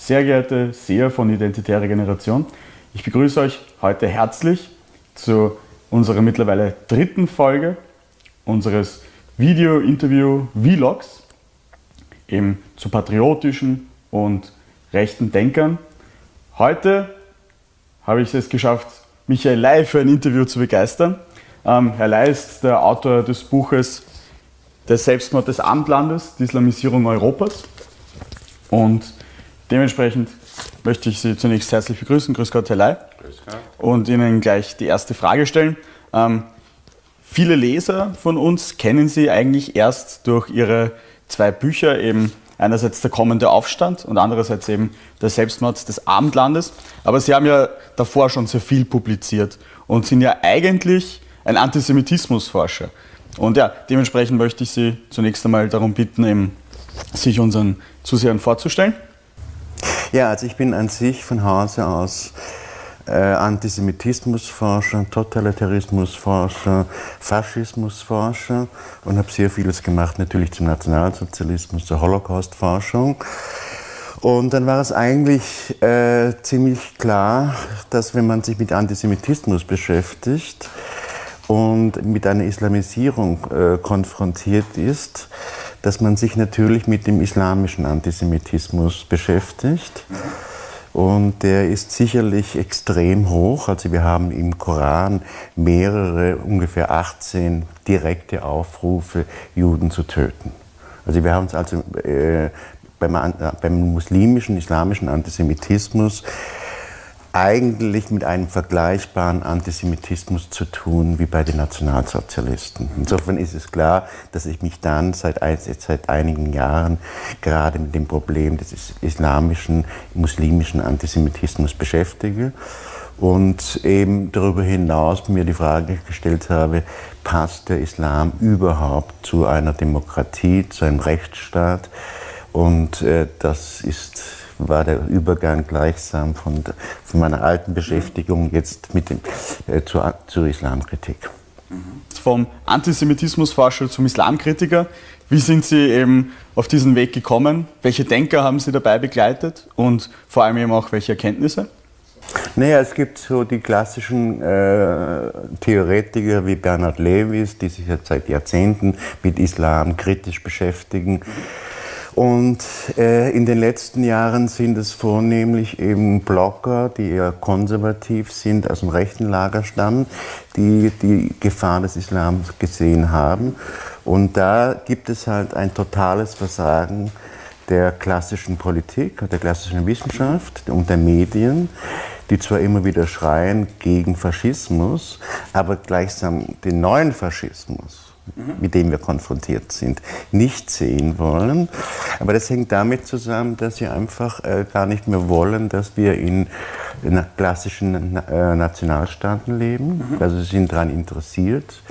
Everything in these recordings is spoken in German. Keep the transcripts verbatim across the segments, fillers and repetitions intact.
Sehr geehrte Seher von Identitäre Generation, ich begrüße euch heute herzlich zu unserer mittlerweile dritten Folge unseres Video-Interview-Vlogs eben zu patriotischen und rechten Denkern. Heute habe ich es geschafft, Michael Ley für ein Interview zu begeistern. Ähm, Herr Ley ist der Autor des Buches Der Selbstmord des Abendlandes, die Islamisierung Europas. Und dementsprechend möchte ich Sie zunächst herzlich begrüßen. Grüß Gott, Herr Ley. Grüß Gott. Und Ihnen gleich die erste Frage stellen. Ähm, viele Leser von uns kennen Sie eigentlich erst durch Ihre zwei Bücher, eben einerseits Der kommende Aufstand und andererseits eben Der Selbstmord des Abendlandes. Aber Sie haben ja davor schon sehr viel publiziert und sind ja eigentlich ein Antisemitismusforscher. Und ja, dementsprechend möchte ich Sie zunächst einmal darum bitten, eben sich unseren Zusehern vorzustellen. Ja, also ich bin an sich von Hause aus äh, Antisemitismusforscher, Totalitarismusforscher, Faschismusforscher und habe sehr vieles gemacht, natürlich zum Nationalsozialismus, zur Holocaustforschung. Und dann war es eigentlich äh, ziemlich klar, dass wenn man sich mit Antisemitismus beschäftigt und mit einer Islamisierung äh, konfrontiert ist, dass man sich natürlich mit dem islamischen Antisemitismus beschäftigt. Und der ist sicherlich extrem hoch. Also wir haben im Koran mehrere, ungefähr achtzehn direkte Aufrufe, Juden zu töten. Also wir haben es also äh, beim, beim muslimischen, islamischen Antisemitismus eigentlich mit einem vergleichbaren Antisemitismus zu tun wie bei den Nationalsozialisten. Insofern ist es klar, dass ich mich dann seit, seit einigen Jahren gerade mit dem Problem des islamischen, muslimischen Antisemitismus beschäftige und eben darüber hinaus mir die Frage gestellt habe, passt der Islam überhaupt zu einer Demokratie, zu einem Rechtsstaat? Und äh, das ist war der Übergang gleichsam von, von meiner alten Beschäftigung jetzt mit dem, äh, zur, zur Islamkritik. Vom Antisemitismusforscher zum Islamkritiker. Wie sind Sie eben auf diesen Weg gekommen? Welche Denker haben Sie dabei begleitet und vor allem eben auch welche Erkenntnisse? Naja, es gibt so die klassischen äh, Theoretiker wie Bernhard Lewis, die sich jetzt seit Jahrzehnten mit Islam kritisch beschäftigen. Und äh, in den letzten Jahren sind es vornehmlich eben Blogger, die eher konservativ sind, aus dem rechten Lager stammen, die die Gefahr des Islams gesehen haben. Und da gibt es halt ein totales Versagen der klassischen Politik, der klassischen Wissenschaft und der Medien, die zwar immer wieder schreien gegen Faschismus, aber gleichsam den neuen Faschismus, mit dem wir konfrontiert sind, nicht sehen wollen. Aber das hängt damit zusammen, dass sie einfach äh, gar nicht mehr wollen, dass wir in, in klassischen äh, Nationalstaaten leben. Mhm. Also sie sind daran interessiert,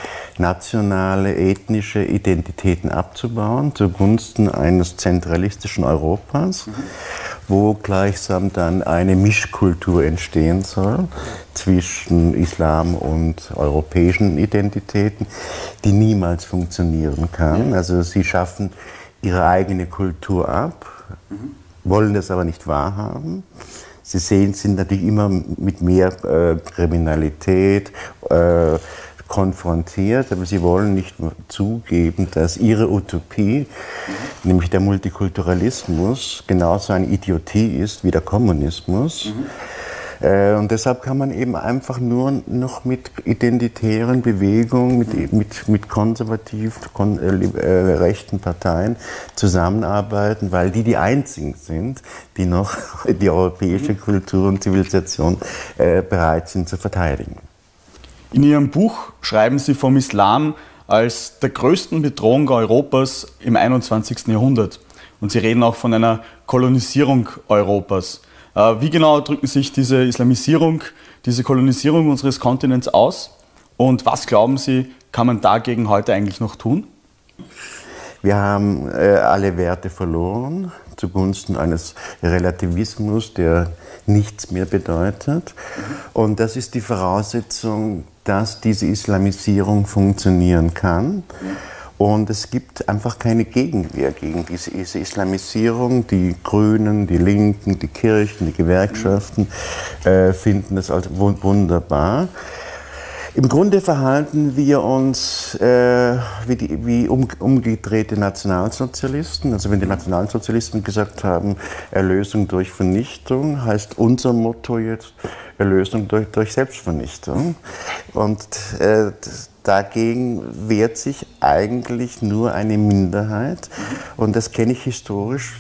nationale, ethnische Identitäten abzubauen zugunsten eines zentralistischen Europas, mhm. wo gleichsam dann eine Mischkultur entstehen soll zwischen Islam und europäischen Identitäten, die niemals funktionieren kann. Also sie schaffen ihre eigene Kultur ab, mhm. wollen das aber nicht wahrhaben. Sie sehen, sind natürlich immer mit mehr äh, Kriminalität, äh, konfrontiert, aber sie wollen nicht zugeben, dass ihre Utopie, mhm. nämlich der Multikulturalismus, genauso eine Idiotie ist wie der Kommunismus. Mhm. Äh, und deshalb kann man eben einfach nur noch mit identitären Bewegungen, mit, mit, mit konservativ kon, äh, äh, rechten Parteien zusammenarbeiten, weil die die einzigen sind, die noch die europäische Kultur und Zivilisation äh, bereit sind zu verteidigen. In Ihrem Buch schreiben Sie vom Islam als der größten Bedrohung Europas im einundzwanzigsten Jahrhundert. Und Sie reden auch von einer Kolonisierung Europas. Wie genau drücken sich diese Islamisierung, diese Kolonisierung unseres Kontinents aus? Und was glauben Sie, kann man dagegen heute eigentlich noch tun? Wir haben äh, alle Werte verloren zugunsten eines Relativismus, der nichts mehr bedeutet. Und das ist die Voraussetzung, dass diese Islamisierung funktionieren kann. Und es gibt einfach keine Gegenwehr gegen diese, diese Islamisierung. Die Grünen, die Linken, die Kirchen, die Gewerkschaften äh, finden das also wunderbar. Im Grunde verhalten wir uns äh, wie, die, wie um, umgedrehte Nationalsozialisten. Also wenn die Nationalsozialisten gesagt haben, Erlösung durch Vernichtung, heißt unser Motto jetzt Erlösung durch, durch Selbstvernichtung. Und äh, dagegen wehrt sich eigentlich nur eine Minderheit. Und das kenne ich historisch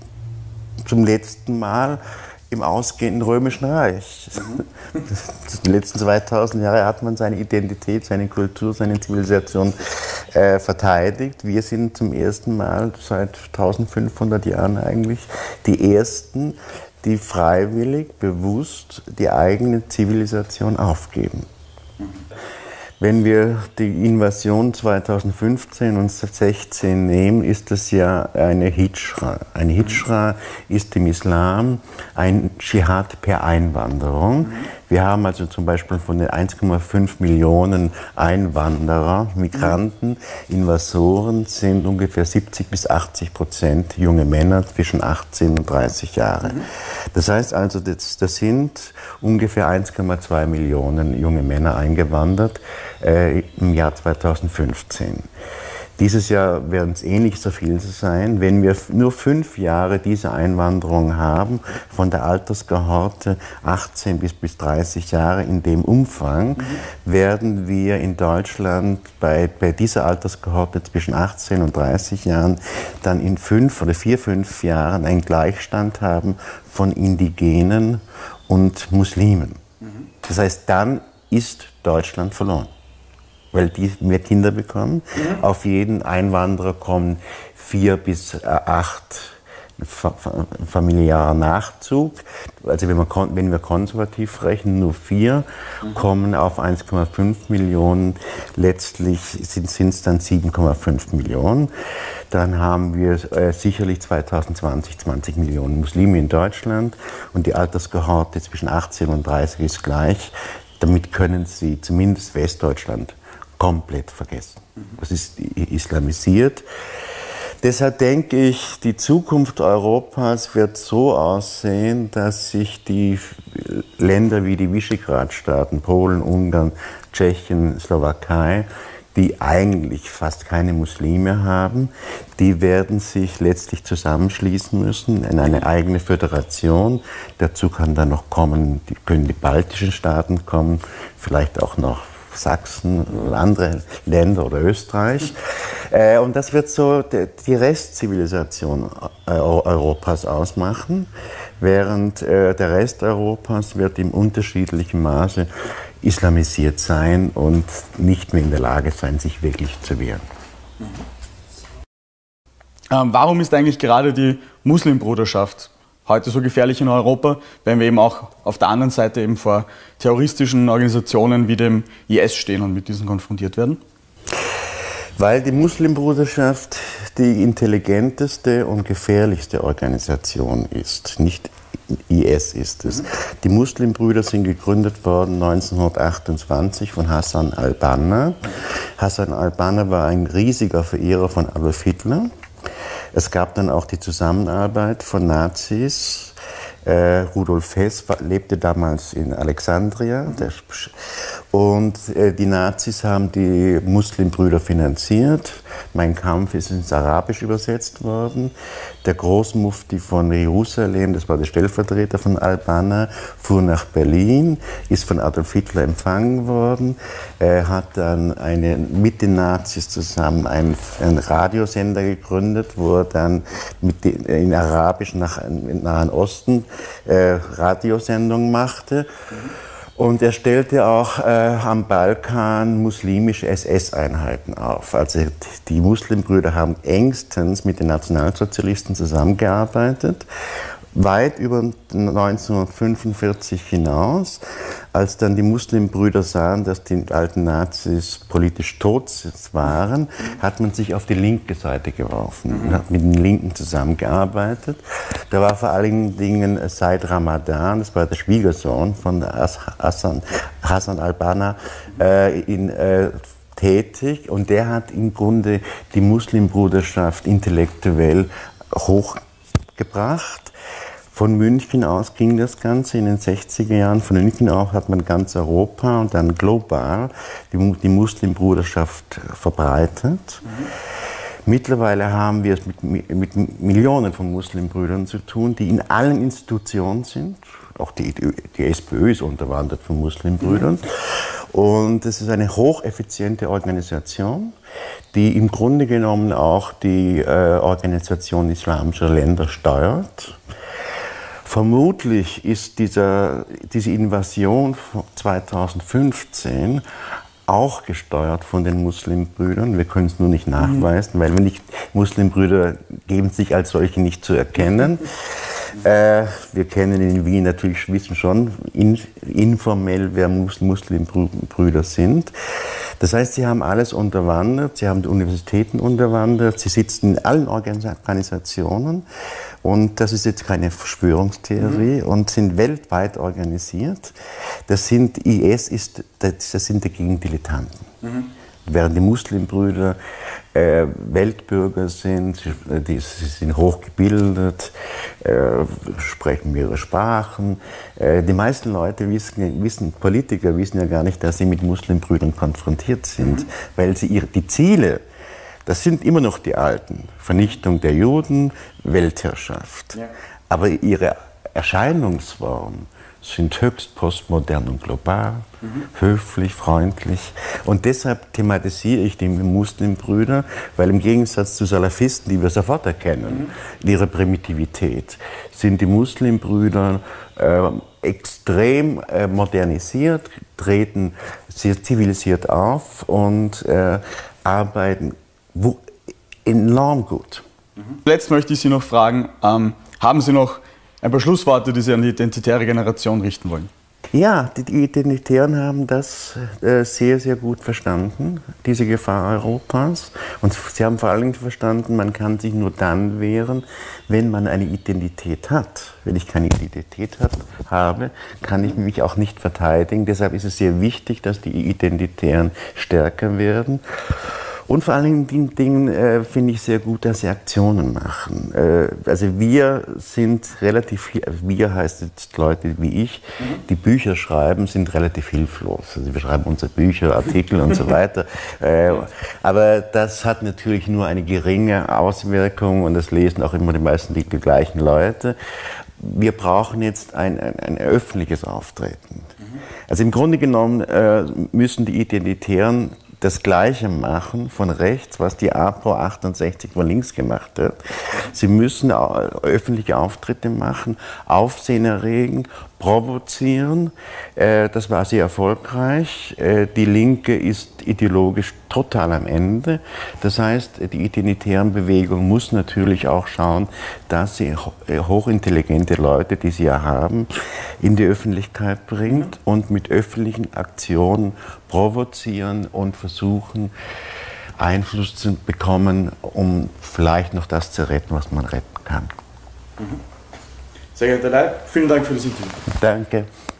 zum letzten Mal im ausgehenden Römischen Reich. Mhm. Die letzten zweitausend Jahre hat man seine Identität, seine Kultur, seine Zivilisation äh, verteidigt. Wir sind zum ersten Mal seit eintausendfünfhundert Jahren eigentlich die Ersten, die freiwillig, bewusst die eigene Zivilisation aufgeben. Mhm. Wenn wir die Invasion zweitausendfünfzehn und zweitausendsechzehn nehmen, ist das ja eine Hijra. Eine Hijra ist im Islam ein Dschihad per Einwanderung. Wir haben also zum Beispiel von den eins Komma fünf Millionen Einwanderer, Migranten, Invasoren sind ungefähr siebzig bis achtzig Prozent junge Männer zwischen achtzehn und dreißig Jahre. Das heißt also, das, das sind ungefähr eins Komma zwei Millionen junge Männer eingewandert äh, im Jahr zweitausendfünfzehn. Dieses Jahr werden es ähnlich so viel sein. Wenn wir nur fünf Jahre diese Einwanderung haben, von der Alterskohorte achtzehn bis, bis dreißig Jahre in dem Umfang, mhm. werden wir in Deutschland bei, bei dieser Alterskohorte zwischen achtzehn und dreißig Jahren dann in fünf oder vier, fünf Jahren einen Gleichstand haben von Indigenen und Muslimen. Mhm. Das heißt, dann ist Deutschland verloren, weil die mehr Kinder bekommen. Mhm. Auf jeden Einwanderer kommen vier bis acht familiärer Nachzug. Also wenn wir, wenn wir konservativ rechnen, nur vier mhm. kommen auf eins Komma fünf Millionen. Letztlich sind es dann sieben Komma fünf Millionen. Dann haben wir äh, sicherlich zweitausendzwanzig zwanzig Millionen Muslime in Deutschland und die Alterskohorte zwischen achtzehn und dreißig ist gleich. Damit können Sie zumindest Westdeutschland komplett vergessen. Das ist islamisiert. Deshalb denke ich, die Zukunft Europas wird so aussehen, dass sich die Länder wie die Visegrad-Staaten, Polen, Ungarn, Tschechien, Slowakei, die eigentlich fast keine Muslime haben, die werden sich letztlich zusammenschließen müssen in eine eigene Föderation. Dazu kann dann noch kommen, die, können die baltischen Staaten kommen, vielleicht auch noch Sachsen oder andere Länder oder Österreich. Äh, und das wird so die Restzivilisation Europas ausmachen, während äh, der Rest Europas wird im unterschiedlichen Maße islamisiert sein und nicht mehr in der Lage sein, sich wirklich zu wehren. Ähm, warum ist eigentlich gerade die Muslimbruderschaft heute so gefährlich in Europa, wenn wir eben auch auf der anderen Seite eben vor terroristischen Organisationen wie dem I S stehen und mit diesen konfrontiert werden? Weil die Muslimbruderschaft die intelligenteste und gefährlichste Organisation ist. Nicht I S ist es. Die Muslimbrüder sind gegründet worden neunzehnhundertachtundzwanzig von Hassan al-Banna. Hassan al-Banna war ein riesiger Verehrer von Adolf Hitler. Es gab dann auch die Zusammenarbeit von Nazis. Äh, Rudolf Hess lebte damals in Alexandria der, und äh, die Nazis haben die Muslimbrüder finanziert. Mein Kampf ist ins Arabische übersetzt worden. Der Großmufti von Jerusalem, das war der Stellvertreter von al-Banna, fuhr nach Berlin, ist von Adolf Hitler empfangen worden, äh, hat dann eine, mit den Nazis zusammen einen, einen Radiosender gegründet, wo er dann mit den, in Arabisch nach im Nahen Osten Äh, Radiosendung machte. Und er stellte auch äh, am Balkan muslimische S S-Einheiten auf. Also die Muslimbrüder haben engstens mit den Nationalsozialisten zusammengearbeitet, weit über neunzehnhundertfünfundvierzig hinaus. Als dann die Muslimbrüder sahen, dass die alten Nazis politisch tot waren, hat man sich auf die linke Seite geworfen und hat mit den Linken zusammengearbeitet. Da war vor allen Dingen Said Ramadan, das war der Schwiegersohn von Hassan, Hassan al-Banna, äh, in, äh, tätig und der hat im Grunde die Muslimbruderschaft intellektuell hochgebracht. Von München aus ging das Ganze in den sechziger Jahren. Von München aus hat man ganz Europa und dann global die, die Muslimbruderschaft verbreitet. Mhm. Mittlerweile haben wir es mit, mit Millionen von Muslimbrüdern zu tun, die in allen Institutionen sind. Auch die, die SPÖ ist unterwandert von Muslimbrüdern. Mhm. Und es ist eine hocheffiziente Organisation, die im Grunde genommen auch die äh, Organisation islamischer Länder steuert. Vermutlich ist dieser, diese Invasion zweitausendfünfzehn auch gesteuert von den Muslimbrüdern. Wir können es nur nicht nachweisen, mhm. weil wir nicht, Muslimbrüder geben sich als solche nicht zu erkennen. Äh, wir kennen in Wien natürlich, wissen schon in, informell, wer Mus Muslimbrüder sind. Das heißt, sie haben alles unterwandert, sie haben die Universitäten unterwandert, sie sitzen in allen Organisationen und das ist jetzt keine Verschwörungstheorie mhm. und sind weltweit organisiert. Das sind, I S ist, das sind dagegen Dilettanten. Mhm. Während die Muslimbrüder äh, Weltbürger sind, sie, die, sie sind hochgebildet, äh, sprechen mehrere Sprachen. Äh, die meisten Leute wissen, wissen, Politiker wissen ja gar nicht, dass sie mit Muslimbrüdern konfrontiert sind, mhm. weil sie ihre, die Ziele, das sind immer noch die alten, Vernichtung der Juden, Weltherrschaft. Ja. Aber ihre Erscheinungsform sind höchst postmodern und global, mhm. höflich, freundlich. Und deshalb thematisiere ich die Muslimbrüder, weil im Gegensatz zu Salafisten, die wir sofort erkennen, mhm. ihre Primitivität, sind die Muslimbrüder äh, extrem äh, modernisiert, treten sehr zivilisiert auf und äh, arbeiten wo, enorm gut. Mhm. Letzt möchte ich Sie noch fragen, ähm, haben Sie noch ein paar Schlussworte, die Sie an die identitäre Generation richten wollen? Ja, die Identitären haben das äh, sehr, sehr gut verstanden, diese Gefahr Europas. Und sie haben vor allem verstanden, man kann sich nur dann wehren, wenn man eine Identität hat. Wenn ich keine Identität hab, habe, kann ich mich auch nicht verteidigen. Deshalb ist es sehr wichtig, dass die Identitären stärker werden. Und vor allen Dingen äh, finde ich sehr gut, dass sie Aktionen machen. Äh, also wir sind relativ, wir heißt jetzt Leute wie ich, mhm. die Bücher schreiben, sind relativ hilflos. Also wir schreiben unsere Bücher, Artikel und so weiter. Äh, aber das hat natürlich nur eine geringe Auswirkung und das lesen auch immer die meisten die, die gleichen Leute. Wir brauchen jetzt ein, ein, ein öffentliches Auftreten. Mhm. Also im Grunde genommen äh, müssen die Identitären das Gleiche machen von rechts, was die APO achtundsechzig von links gemacht hat. Sie müssen öffentliche Auftritte machen, Aufsehen erregen, provozieren. Das war sehr erfolgreich. Die Linke ist ideologisch total am Ende. Das heißt, die identitären Bewegung muss natürlich auch schauen, dass sie hochintelligente Leute, die sie ja haben, in die Öffentlichkeit bringt und mit öffentlichen Aktionen provozieren und versuchen, Einfluss zu bekommen, um vielleicht noch das zu retten, was man retten kann. Sehr geehrter Leib, vielen Dank für das Interview. Danke.